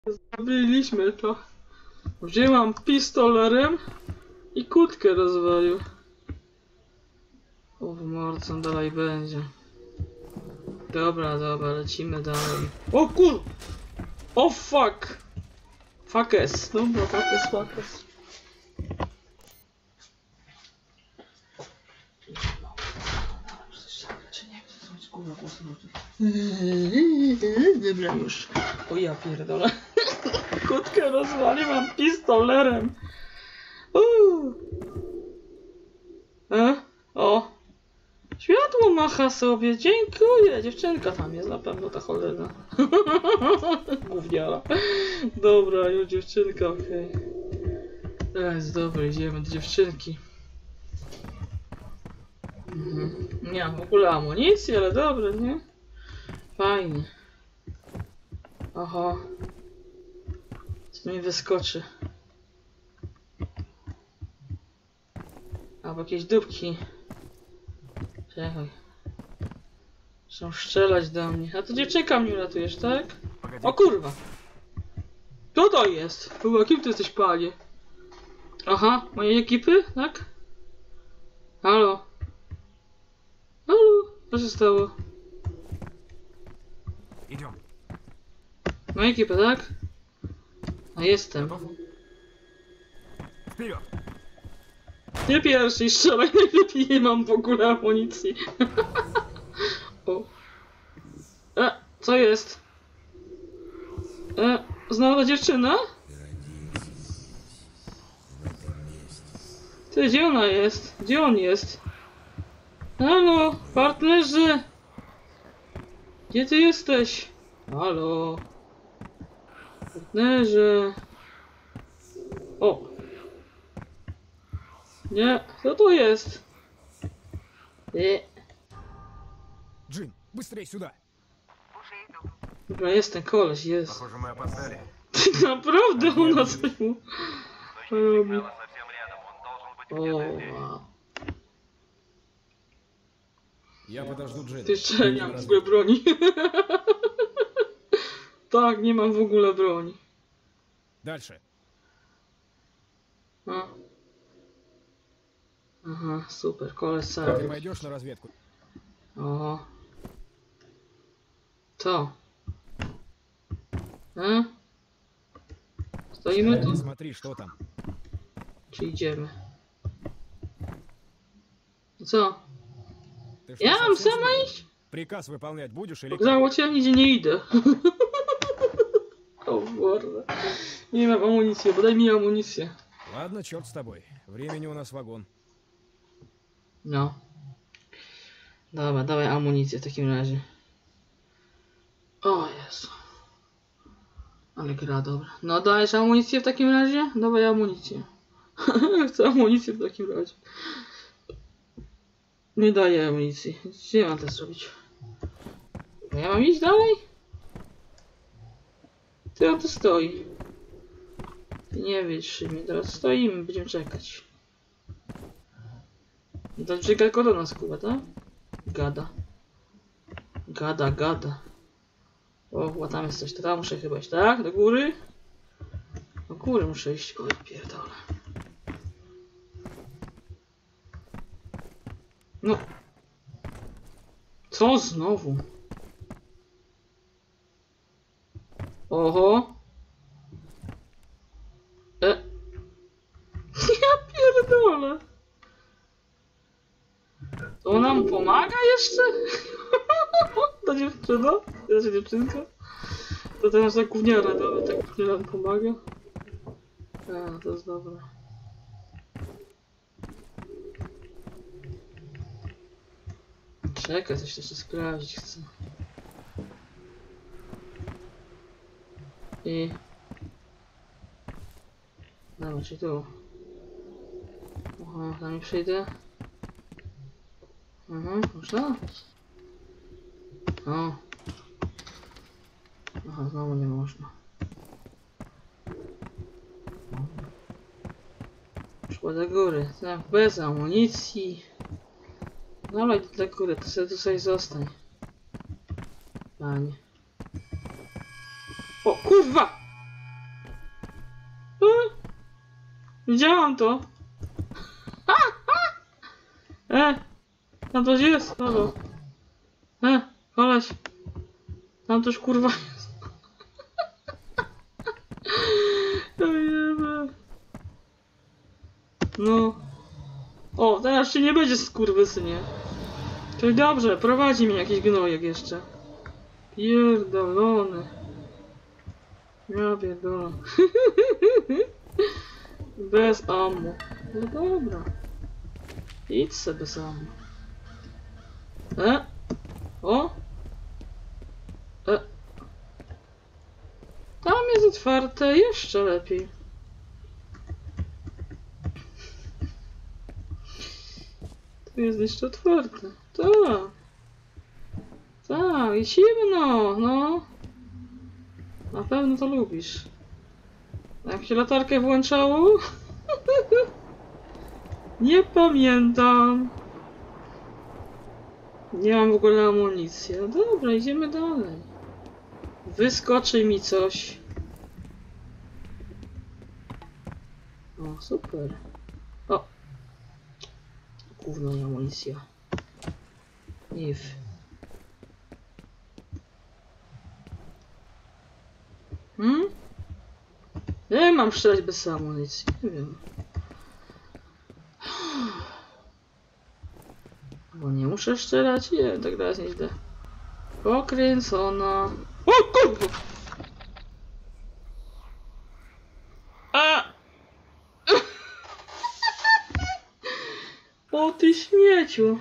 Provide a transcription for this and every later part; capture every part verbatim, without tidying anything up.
Zabiliśmy to. Wzięłam pistolerem i kłódkę rozwalił. O, w morcą dalej będzie. Dobra, dobra, lecimy dalej. O kur... O fuck! Fuckes, dobra, fuckes, fuckes. Dobra już. O ja pierdolę. Kłódkę rozwaliłam pistolerem. Uuu. E? O. Światło macha sobie. Dziękuję. Dziewczynka tam jest na pewno ta cholera. Gówniara. Dobra, już dziewczynka, okej. Okay. Jest dobra, idziemy do dziewczynki. Mhm. Nie mam w ogóle amunicji, ale dobre, nie? Fajnie. Oho. Co mi wyskoczy? Albo jakieś dupki. Czekaj. Chcą strzelać do mnie. A to dziewczynka mnie ratujesz, tak? O kurwa! Kto to jest? Chyba kim ty jesteś, panie? Aha, mojej ekipy, tak? Halo? Halo? Co się stało? Moja ekipa, tak? A jestem. Nie pierwszy strzelaj, najlepiej nie mam w ogóle amunicji. O. E, co jest? E, znowu ta dziewczyna? Ty, gdzie ona jest? Gdzie on jest? Halo, partnerze! Gdzie ty jesteś? Halo. Partnerze. O. Nie, co to jest? Nie. Джин, быстрей сюда! Dobra, jest ten koleś, jest. Naprawdę u nas coś mu robi. O, Я подожду Джин. ty jeszcze nie mam w ogóle broni. Tak, nie mam w ogóle broni. Дальше. A. Aha, super, koleś Ты cały. пойдешь на разведку? O. Co? E? Stoimy tu? Смотри, что там. Czy idziemy? Co? Ты что, Ja mam совсем sama сдурел? iść? Приказ выполнять будешь или как? Zało cię, ja nigdzie nie idę. O Boże. Nie mam amunicji, bo daj mi amunicję. Ладно, черт с тобой. Времени у нас вагон. No. Dobra, dawaj amunicję w takim razie. O Jezu. Ale gra, dobra. No dajesz amunicję w takim razie? Dawaj amunicję. Chcę amunicję w takim razie. Nie daję amunicji. Gdzie mam to zrobić? Ja mam iść dalej? Ty on tu stoi. Ty nie wiesz, my teraz stoimy, będziemy czekać. To czeka tylko do nas, kurwa, tak? Gada. Gada, gada. O, chyba tam jest coś, to tam muszę chyba iść, tak? Do góry? Do góry muszę iść, oj pierdolę. No. Co znowu? Oho. E. Ja pierdolę. To nam pomaga jeszcze? Ta dziewczyna? Ta dziewczynka? To teraz ta gówniara, dobra, tak gówniara nam pomaga. A, to jest dobre. Czekaj, coś jeszcze sprawdzić chcę. I... Dobra, czy tu? Aha, tam nie przejdę. Mhm, można? O. Aha, znowu nie można. Szła do góry, tak, bez amunicji. Dobra, do góry, to sobie tu sobie zostań. Panie. O kurwa! Widziałam to. E! Tam coś jest, halo. E! Koleś. Tam też kurwa jest. Ojej. No. O, teraz się nie będzie skurwysynie. Czyli dobrze, prowadzi mnie jakiś gnojek jeszcze. Pierdolony. Ja pierdolę. Bez ammo. No dobra. Idź se bez ammo. E? O? E? Tam jest otwarte, jeszcze lepiej. Tu jest jeszcze otwarte. Tak. Tak, i zimno, no. Na pewno to lubisz. Jak się latarkę włączało? Nie pamiętam. Nie mam w ogóle amunicji. No dobra, idziemy dalej. Wyskoczy mi coś. O, super. O. Gówno, amunicja. If. Hmm? Nie mam strzelać bez amunicji. Nie wiem. Bo nie muszę strzelać? Nie, tak teraz nieźle. Pokręcona. O kurwa! A! O ty śmieciu!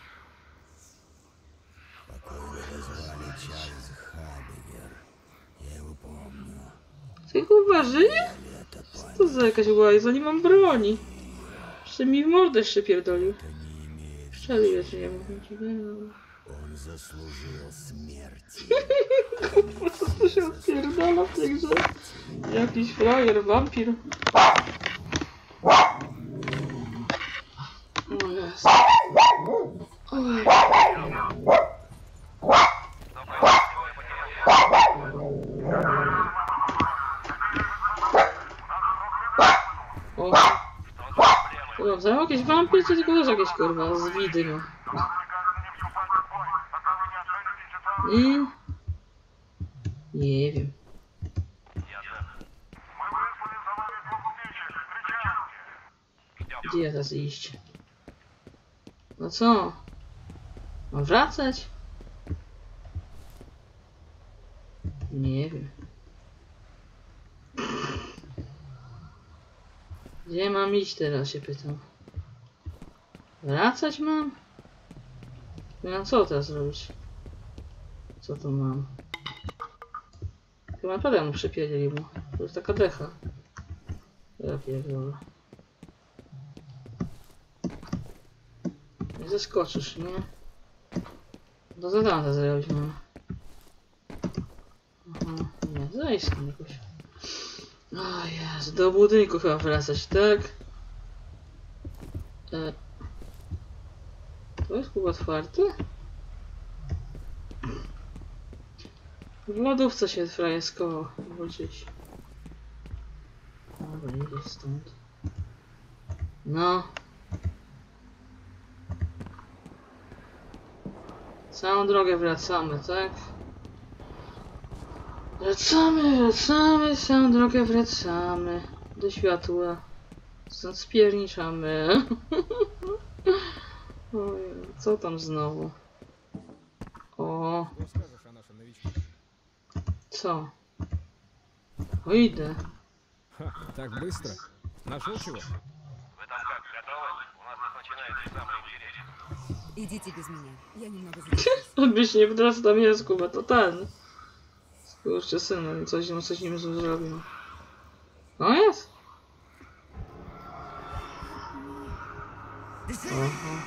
Ty kurwa żyje? Co to za jakaś łajza? Nie mam broni. Jeszcze mi w mordę jeszcze pierdolił. Strzelił jeszcze nie wiem. On zasłużył śmierci. Kurwa, co tu się odpierdala w tej grze? Jakiś frajer, wampir. O jest. Oj. O. Kurwa, za jakieś wampir, czy tylko też jakieś kurwa z widy, no. I... Nie wiem. Gdzie ja teraz iść? No co? Mam wracać? Nie wiem. Gdzie mam iść teraz, się pytam. Wracać mam? No co teraz robić? Co tu mam? Chyba naprawdę mu przypierdzieli mu. To jest taka decha. Ja pierdolę. Nie zeskoczysz, nie? Do zadania zrobić mam. Aha, nie, zejść tam jakoś. O Jezu, do budynku chyba wracać, tak? E. To jest chyba otwarte? W lodówce się frajeskowo wrócić. Dobra, idzie stąd. No. Całą drogę wracamy, tak? Wracamy, wracamy, całą drogę wracamy. Do światła. Stąd spierniczamy. Oj, co tam znowu? O. Что скажешь о нашем новичке? Co? O, idę. Ха, так быстро? Нашел чего? Вы там как, готовы? У нас тут начинается самое интересное. Идите без меня. Я немного задержусь. Odbyś nie wdrasta tam jest, Kuba, to ten. Kurczę, synu, coś, no, coś nim zrobił. No jest. Oho.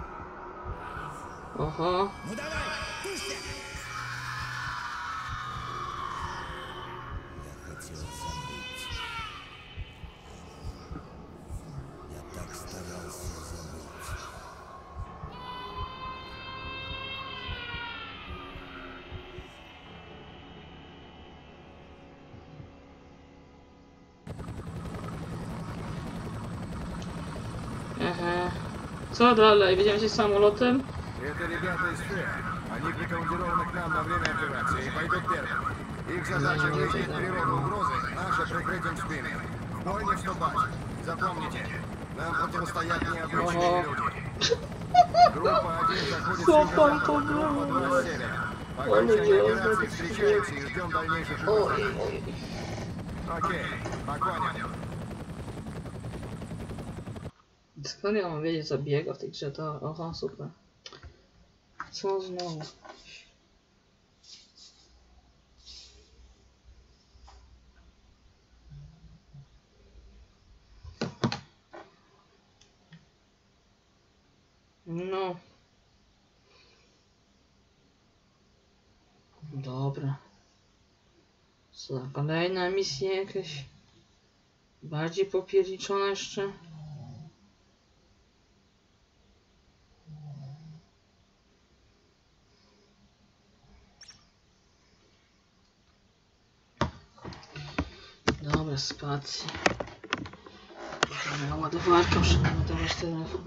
Oho. Ну давай, пусть! Я хотел забыть. Я так старался забыть. Co dalej? Będziemy się samolotem? Это ребята из ФЭ. Они прикомандированы к нам на время операции и пойдут первым. Их задача выявить природу угрозы, наша прикрыть им спины. В бой не вступать. Запомните, нам противостоят необычные люди. Группа один заходит с юга-запада, группа два с севера. По окончании операции встречаемся и ждем дальнейших указаний. Окей, понял. Skąd ja mam wiedzieć, co biega w tej grze? To... Oho, super. Co znowu? No. Dobra. Co, kolejna misja jakaś? Bardziej popierniczona jeszcze? Dobra, spacji. Moja ładowarka, muszę naładować telefon.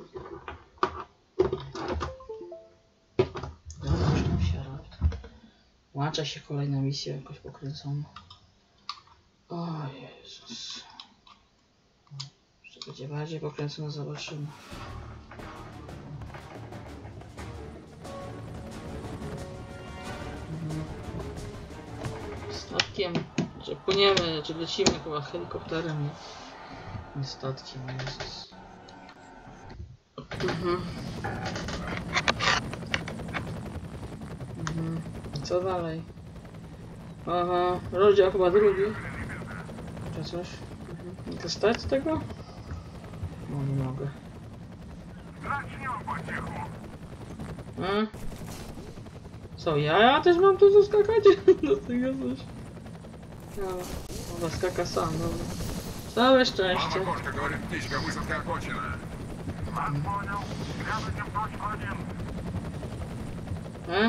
Dobra, już tam się robi. Łącza się kolejna misja jakoś pokręcona. O Jezus. Jeszcze będzie bardziej pokręcona, zobaczymy. Mhm. Statkiem. Czy płyniemy, czy lecimy chyba helikopterem, nie, nie statkiem, Jezus. Mhm. Mhm. Co dalej? Aha, rozdział chyba drugi. Czy coś? Mhm. Nie stać z tego? No nie mogę. A? Co, ja? Ja też mam tu zaskakać? Do tego coś. No, chyba skaka sam, dobra. Całe szczęście. Окошко, говорит птичка, высадка окончена. E?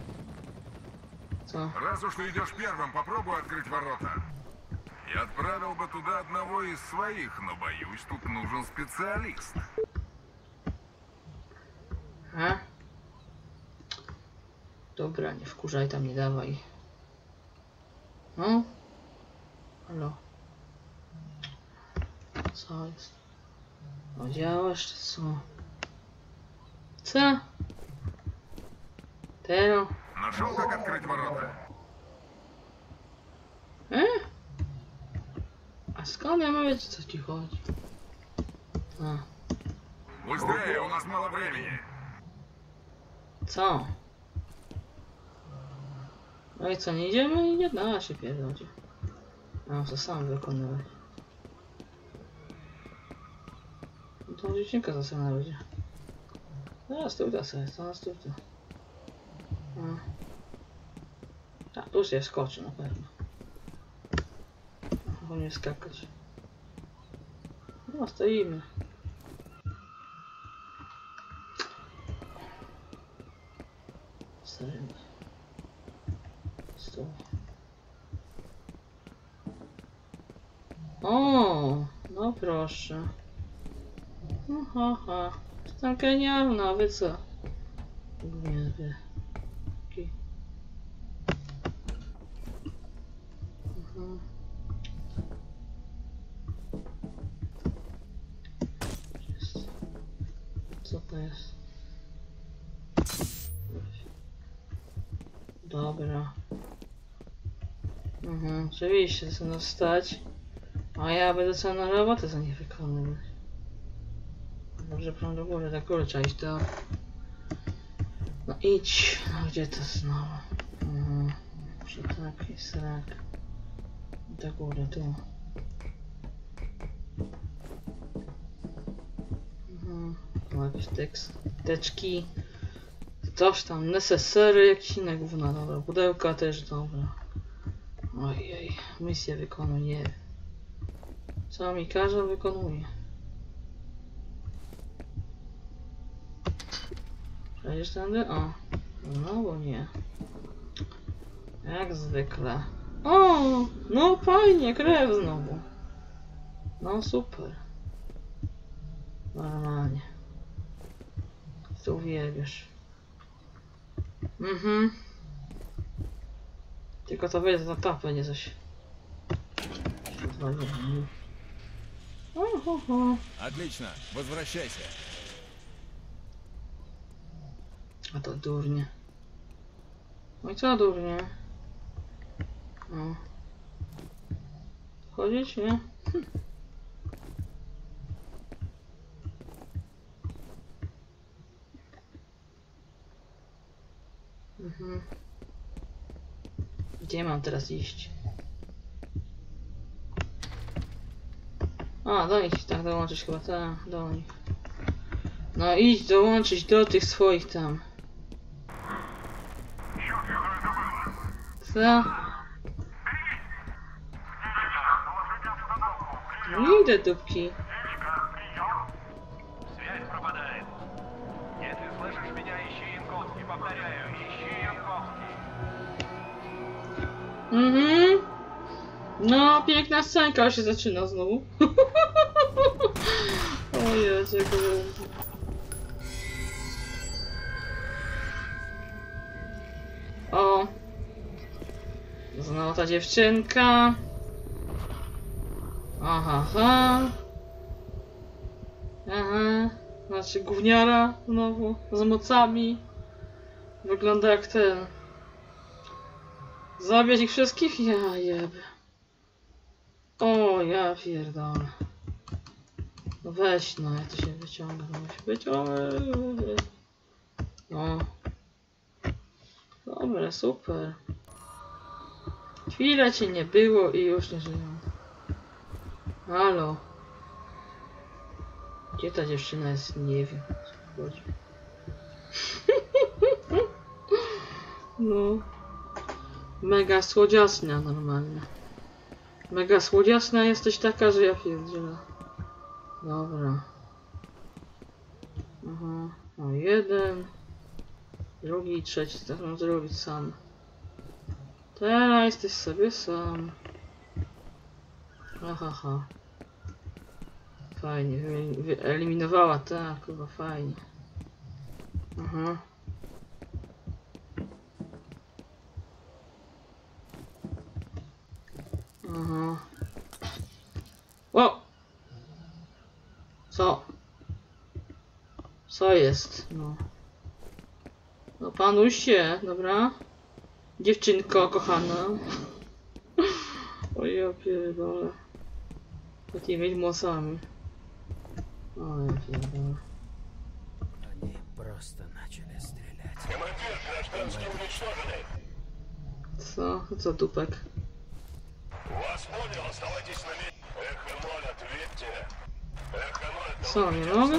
Co? Раз уж ты идешь первым, попробуй открыть ворота. Я отправил бы туда одного из своих, но боюсь, тут нужен специалист. A? Dobra, nie wkurzaj tam, nie dawaj. No? Halo? Co jest? O, działasz czy co? Co? Tero? Нашел, как открыть ворота? E? A skąd ja mam wiedzieć, co ci chodzi? A, Быстрее, у нас мало времени. co? No i co, nie idziemy? Nie da się pierdolcie. Mam to sam wykonywać. No to dziewczynka zasłana będzie. Zaraz tu da sobie, zaraz tu tu. A tu się skoczy na pewno. Bo nie skakać. No stoimy. Stoimy. Stój. O, no proszę. No ha ha. Jestem genialna, wy co? Nie wie. Okay. Mhm. Jest. Co to jest? Dobra. Mhm, oczywiście, chcę nas stać. A ja będę całą robotę za nie wykonywać. Dobrze, prąd do góry, tak góry trzeba iść do... No idź, no gdzie to znowu? Mhm, muszę tak i srak. Do góry, tu. Mhm, tu jakieś tekst, teczki. Coś tam, necessary, jakieś inne gówno, dobra. Pudełka też, dobra. Ojej, misję wykonuję. Co mi każe, wykonuję. Przejdziesz tędy? O. No bo nie. Jak zwykle. O! No fajnie, krew znowu. No super. Normalnie. To uwielbiasz. Mhm. Tylko to wejdę na tapę, nie coś. Ohoho. Отлично, возвращайся. A to durnie. No i co durnie? No. Chodzić, nie? Hm. Mhm. Gdzie mam teraz iść? A, do nich, tak, dołączyć chyba, tak, do nich. No idź dołączyć do tych swoich tam. Co? No idę dupki. Связь пропадает. Если слышишь меня, ищи Янковский. Повторяю, ищи Янковский. Mhm. No, piękna scenka się zaczyna znowu. O Jezu, jak to było. O. Znowu ta dziewczynka. Aha, aha. Aha. Znaczy gówniara znowu z mocami. Wygląda jak ten. Zabiać ich wszystkich? Ja jebę. O, ja pierdolę. No weź no, jak to się wyciąga, to musi być. O, no. Dobra, super. Chwilę cię nie było i już nie żyją. Halo. Gdzie ta dziewczyna jest? Nie wiem. Chodzi. No. Mega słodziasna normalnie. Mega słodziasna jesteś taka, że ja pierdzielę. Dobra. Aha. O, jeden. Drugi i trzeci. Tak mam zrobić sam. Teraz jesteś sobie sam. Ahaha. Fajnie. Wy- wyeliminowała, tak, chyba fajnie. Aha. Aha. O! Co? Co jest? No. No panuj się, dobra? Dziewczynko kochana. O ja pierdolę. Takimi włosami. O ja pierdolę. Они просто начали стрелять. Командир, гражданские уничтожены. Co? Co dupek? Вас понял, оставайтесь на месте. Эхо ноль, ответьте. Эхо ноль, Co, nie mogę?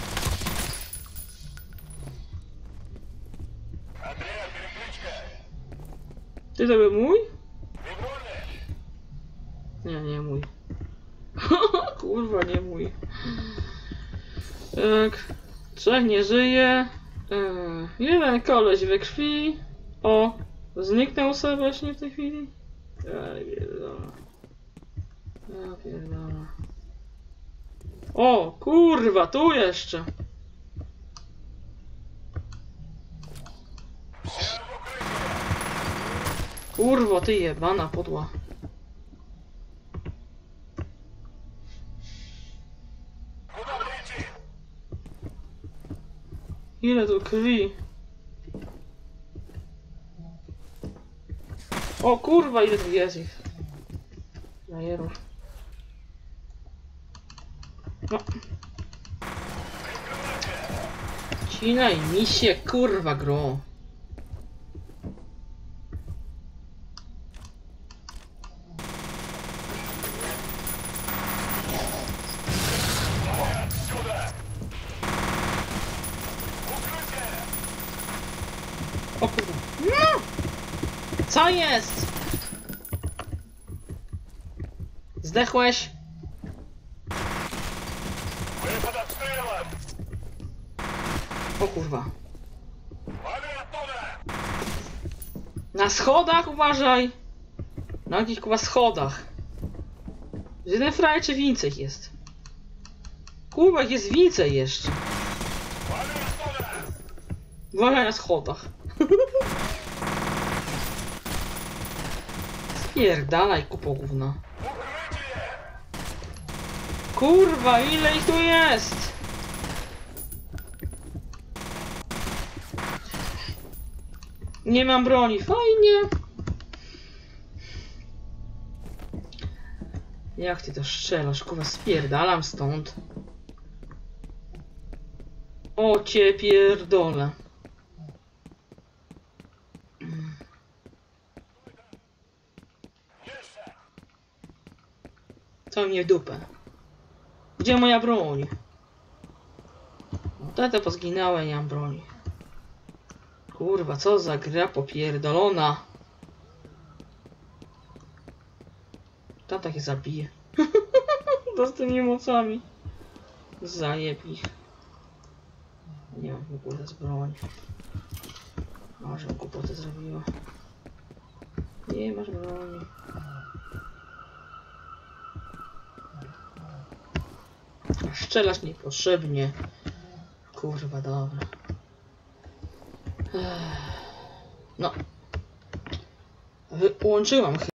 Андреа, перекличка. Ty to był mój? Бегоны. Nie, nie mój. Kurwa, nie mój. Tak. Trzech nie żyje. Yy, jeden koleś we krwi. O! Zniknął sobie właśnie w tej chwili. Ja pierdolę. Ja pierdolę. O! Kurwa, tu jeszcze! Kurwo, ty jebana podła. Куда мне идти? Ile tu krwi? O kurwa, ile tu jest ich? Zajerów. No. Cinaj mi się, kurwa, gro. O kurwa. No! Co jest? Zdechłeś? Вы под обстрелом. O kurwa. Вали оттуда. Na schodach uważaj! Na jakichś kurwa schodach. Jeden fraj czy więcej jest? Kurwa, jest więcej jeszcze. Вали оттуда. Uważaj na schodach. Spierdalaj, kupo gówna. Kurwa, ile ich tu jest? Nie mam broni, fajnie. Jak ty to strzelasz, kurwa, spierdalam stąd. O cię pierdolę. Co mnie w dupę? Gdzie moja broń? No te to pozginęły, nie mam broni. Kurwa, co za gra popierdolona. Ta takie zabije. To z tymi mocami. Zajeb ich. Nie mam w ogóle z broni. Może głupotę zrobiła. Nie masz broni. Szczelasz niepotrzebnie. Kurwa, dobra. No. Wyłączyłam